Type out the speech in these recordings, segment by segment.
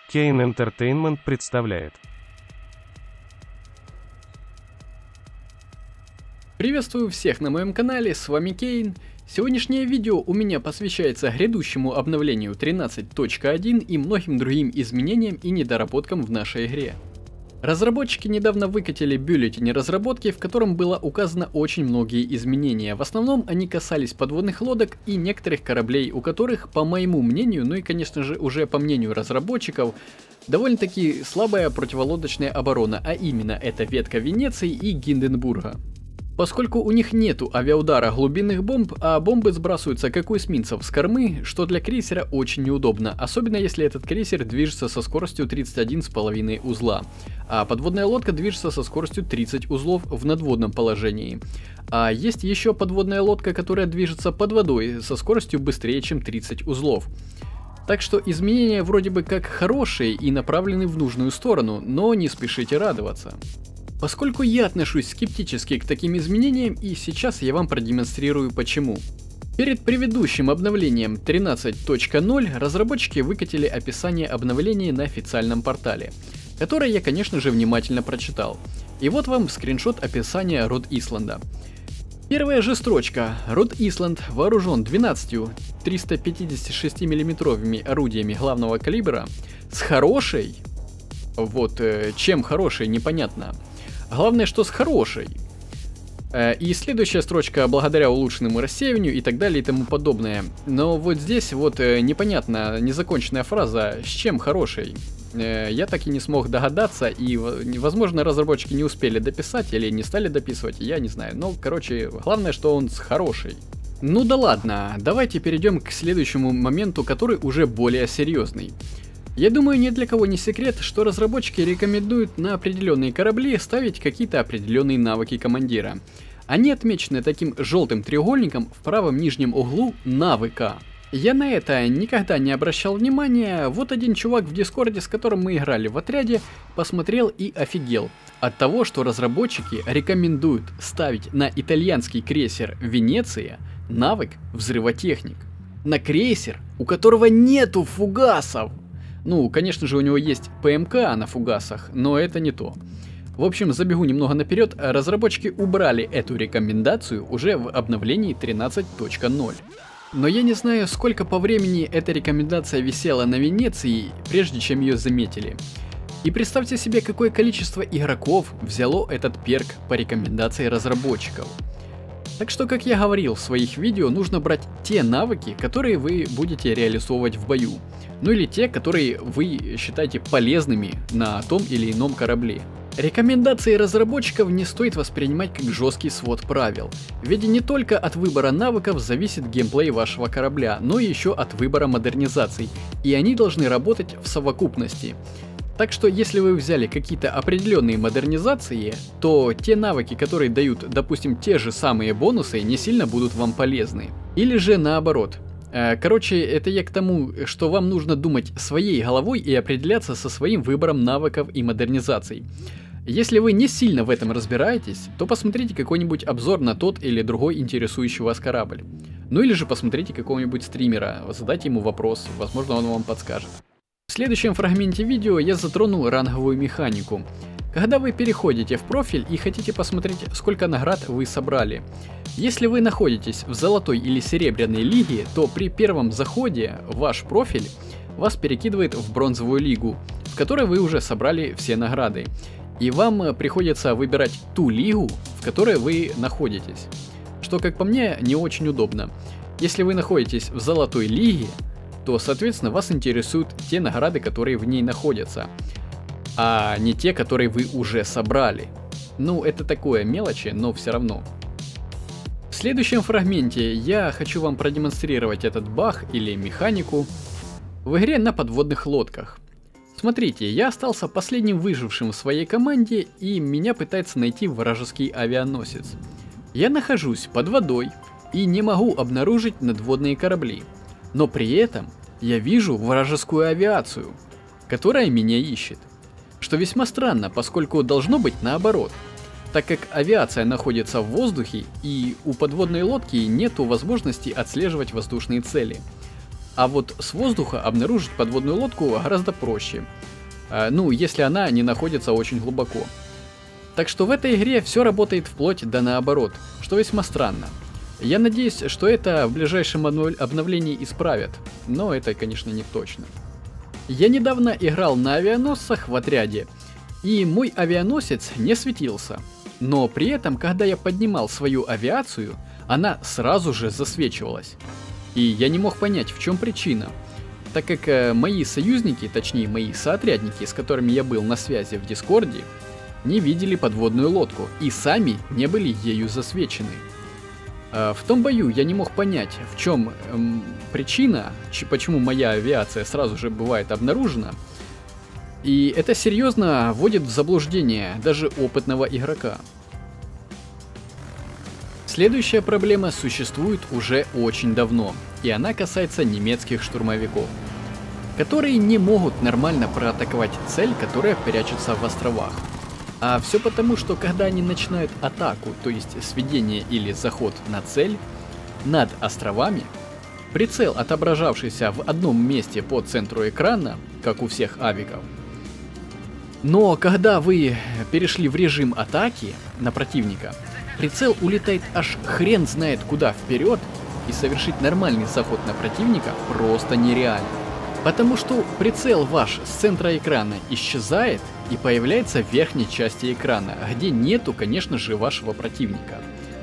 Кейн Entertainment представляет. Приветствую всех на моем канале, с вами Кейн. Сегодняшнее видео у меня посвящается грядущему обновлению 13.1 и многим другим изменениям и недоработкам в нашей игре. Разработчики недавно выкатили бюллетень разработки, в котором было указано очень многие изменения. В основном они касались подводных лодок и некоторых кораблей, у которых, по моему мнению, ну и конечно же уже по мнению разработчиков, довольно-таки слабая противолодочная оборона, а именно это ветка Венеции и Гинденбурга. Поскольку у них нету авиаудара глубинных бомб, а бомбы сбрасываются как у эсминцев с кормы, что для крейсера очень неудобно, особенно если этот крейсер движется со скоростью 31,5 узла, а подводная лодка движется со скоростью 30 узлов в надводном положении. А есть еще подводная лодка, которая движется под водой со скоростью быстрее, чем 30 узлов. Так что изменения вроде бы как хорошие и направлены в нужную сторону, но не спешите радоваться. Поскольку я отношусь скептически к таким изменениям, и сейчас я вам продемонстрирую почему. Перед предыдущим обновлением 13.0 разработчики выкатили описание обновления на официальном портале, которое я конечно же внимательно прочитал. И вот вам скриншот описания Род Исланда. Первая же строчка. Род Исланд вооружен 12 356 мм орудиями главного калибра с хорошей, вот чем хорошей непонятно. Главное, что с хорошей. И следующая строчка благодаря улучшенному рассеиванию и так далее и тому подобное. Но вот здесь вот непонятно, незаконченная фраза «с чем хорошей». Я так и не смог догадаться, и возможно разработчики не успели дописать или не стали дописывать, я не знаю. Но короче, главное, что он с хорошей. Ну да ладно, давайте перейдем к следующему моменту, который уже более серьезный. Я думаю, ни для кого не секрет, что разработчики рекомендуют на определенные корабли ставить какие-то определенные навыки командира. Они отмечены таким желтым треугольником в правом нижнем углу навыка. Я на это никогда не обращал внимания, вот один чувак в Дискорде, с которым мы играли в отряде, посмотрел и офигел от того, что разработчики рекомендуют ставить на итальянский крейсер Венеция навык взрывотехник. На крейсер, у которого нету фугасов! Ну, конечно же, у него есть ПМК на фугасах, но это не то. В общем, забегу немного наперед, разработчики убрали эту рекомендацию уже в обновлении 13.0. Но я не знаю, сколько по времени эта рекомендация висела на Венеции, прежде чем ее заметили. И представьте себе, какое количество игроков взяло этот перк по рекомендации разработчиков. Так что, как я говорил в своих видео, нужно брать те навыки, которые вы будете реализовывать в бою. Ну или те, которые вы считаете полезными на том или ином корабле. Рекомендации разработчиков не стоит воспринимать как жесткий свод правил, ведь не только от выбора навыков зависит геймплей вашего корабля, но и еще от выбора модернизаций, и они должны работать в совокупности. Так что если вы взяли какие-то определенные модернизации, то те навыки, которые дают, допустим, те же самые бонусы, не сильно будут вам полезны. Или же наоборот. Короче, это я к тому, что вам нужно думать своей головой и определяться со своим выбором навыков и модернизаций. Если вы не сильно в этом разбираетесь, то посмотрите какой-нибудь обзор на тот или другой интересующий вас корабль. Ну или же посмотрите какого-нибудь стримера, задайте ему вопрос, возможно он вам подскажет. В следующем фрагменте видео я затрону ранговую механику. Когда вы переходите в профиль и хотите посмотреть, сколько наград вы собрали. Если вы находитесь в золотой или серебряной лиге, то при первом заходе в ваш профиль вас перекидывает в бронзовую лигу, в которой вы уже собрали все награды. И вам приходится выбирать ту лигу, в которой вы находитесь. Что, как по мне, не очень удобно. Если вы находитесь в золотой лиге, то, соответственно, вас интересуют те награды, которые в ней находятся, а не те, которые вы уже собрали. Ну, это такое мелочи, но все равно. В следующем фрагменте я хочу вам продемонстрировать этот баг или механику в игре на подводных лодках. Смотрите, я остался последним выжившим в своей команде, и меня пытается найти вражеский авианосец. Я нахожусь под водой и не могу обнаружить надводные корабли. Но при этом я вижу вражескую авиацию, которая меня ищет. Что весьма странно, поскольку должно быть наоборот, так как авиация находится в воздухе и у подводной лодки нету возможности отслеживать воздушные цели. А вот с воздуха обнаружить подводную лодку гораздо проще. Ну, если она не находится очень глубоко. Так что в этой игре все работает вплоть до наоборот, что весьма странно. Я надеюсь, что это в ближайшем обновлении исправят, но это, конечно, не точно. Я недавно играл на авианосцах в отряде, и мой авианосец не светился. Но при этом, когда я поднимал свою авиацию, она сразу же засвечивалась. И я не мог понять, в чем причина. Так как мои союзники, точнее мои соотрядники, с которыми я был на связи в Дискорде, не видели подводную лодку и сами не были ею засвечены. В том бою я не мог понять, в чем причина, почему моя авиация сразу же бывает обнаружена. И это серьезно вводит в заблуждение даже опытного игрока. Следующая проблема существует уже очень давно, и она касается немецких штурмовиков, которые не могут нормально проатаковать цель, которая прячется в островах. А все потому, что когда они начинают атаку, то есть сведение или заход на цель, над островами, прицел, отображавшийся в одном месте по центру экрана, как у всех авиков, но когда вы перешли в режим атаки на противника, прицел улетает аж хрен знает куда вперед, и совершить нормальный заход на противника просто нереально. Потому что прицел ваш с центра экрана исчезает и появляется в верхней части экрана, где нету, конечно же, вашего противника.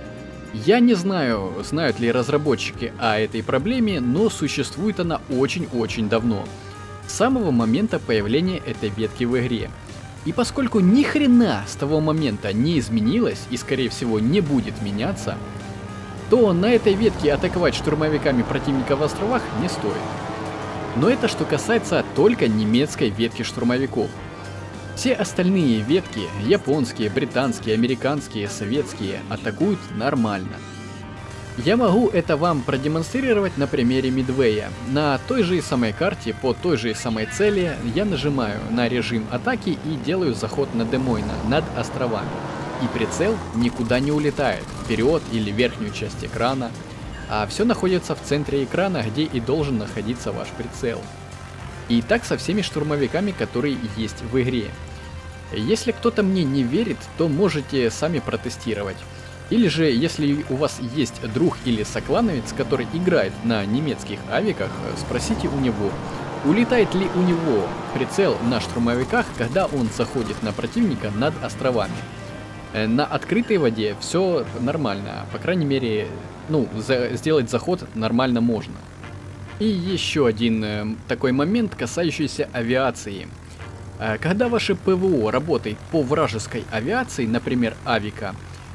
Я не знаю, знают ли разработчики о этой проблеме, но существует она очень-очень давно. С самого момента появления этой ветки в игре. И поскольку ни хрена с того момента не изменилось и скорее всего не будет меняться, то на этой ветке атаковать штурмовиками противника в островах не стоит. Но это что касается только немецкой ветки штурмовиков. Все остальные ветки, японские, британские, американские, советские, атакуют нормально. Я могу это вам продемонстрировать на примере Мидвея. На той же самой карте, по той же самой цели, я нажимаю на режим атаки и делаю заход на Демойна, над островами. И прицел никуда не улетает, вперед или верхнюю часть экрана, а все находится в центре экрана, где и должен находиться ваш прицел. И так со всеми штурмовиками, которые есть в игре. Если кто-то мне не верит, то можете сами протестировать. Или же, если у вас есть друг или соклановец, который играет на немецких авиках, спросите у него, улетает ли у него прицел на штурмовиках, когда он заходит на противника над островами. На открытой воде все нормально, по крайней мере, сделать заход нормально можно. И еще один такой момент, касающийся авиации. Когда ваше ПВО работает по вражеской авиации, например, авика,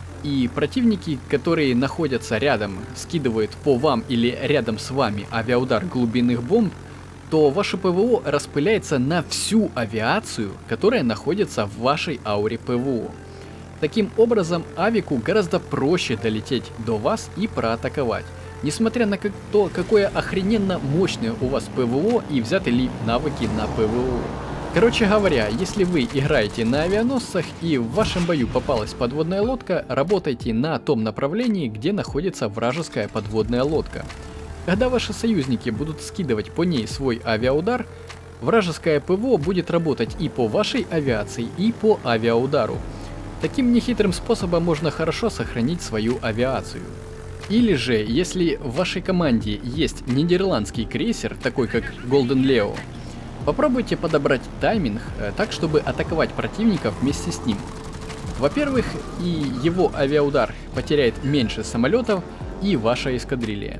и противники, которые находятся рядом, скидывают по вам или рядом с вами авиаудар глубинных бомб, то ваше ПВО распыляется на всю авиацию, которая находится в вашей ауре ПВО. Таким образом, авику гораздо проще долететь до вас и проатаковать, несмотря на то, какое охрененно мощное у вас ПВО и взяты ли навыки на ПВО. Короче говоря, если вы играете на авианосцах и в вашем бою попалась подводная лодка, работайте на том направлении, где находится вражеская подводная лодка. Когда ваши союзники будут скидывать по ней свой авиаудар, вражеское ПВО будет работать и по вашей авиации, и по авиаудару. Таким нехитрым способом можно хорошо сохранить свою авиацию. Или же, если в вашей команде есть нидерландский крейсер, такой как Golden Leo, попробуйте подобрать тайминг так, чтобы атаковать противника вместе с ним. Во-первых, и его авиаудар потеряет меньше самолетов, и ваша эскадрилья.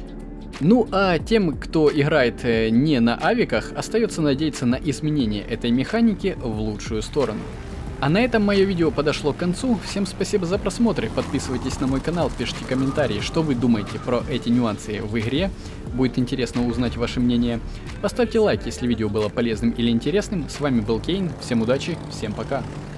Ну а тем, кто играет не на авиках, остается надеяться на изменение этой механики в лучшую сторону. А на этом мое видео подошло к концу. Всем спасибо за просмотр, подписывайтесь на мой канал, пишите комментарии, что вы думаете про эти нюансы в игре. Будет интересно узнать ваше мнение. Поставьте лайк, если видео было полезным или интересным. С вами был Кейн, всем удачи, всем пока.